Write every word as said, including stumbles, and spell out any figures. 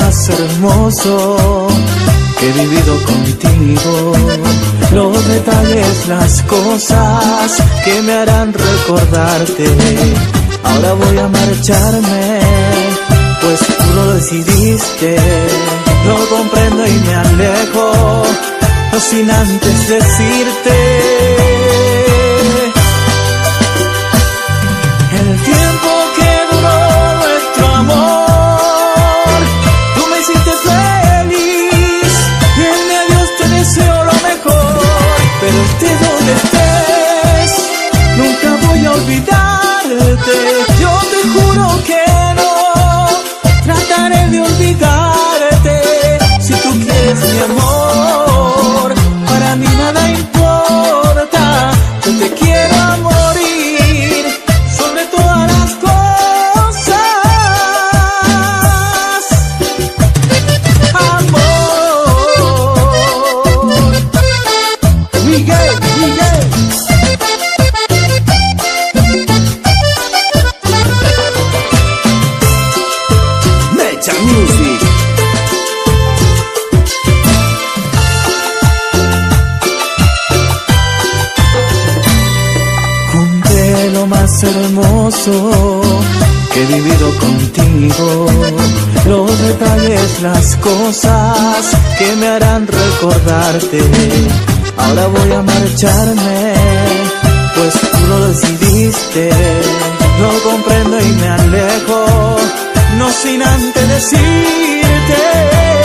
más hermoso que he vivido contigo. Los detalles, las cosas que me harán recordarte. Ahora voy a marcharme, pues tú lo decidiste. Lo comprendo y me alejo, no sin antes decirte: el tiempo que duró nuestro amor, tú me hiciste feliz y en mi adiós te deseo lo mejor. Pero estés donde estés, nunca voy a olvidarte. Yo te juro que no trataré de olvidarte. Si tú quieres mi amor, para mí nada importa. Yo te quiero a morir sobre todas las cosas. Amor. Miguel, Miguel. Mecha Music. Junté lo más hermoso que he vivido contigo. Los detalles, las cosas que me harán recordarte. Ahora voy a marcharme, pues tú lo decidiste. Lo comprendo y me alejo, no sin antes decirte: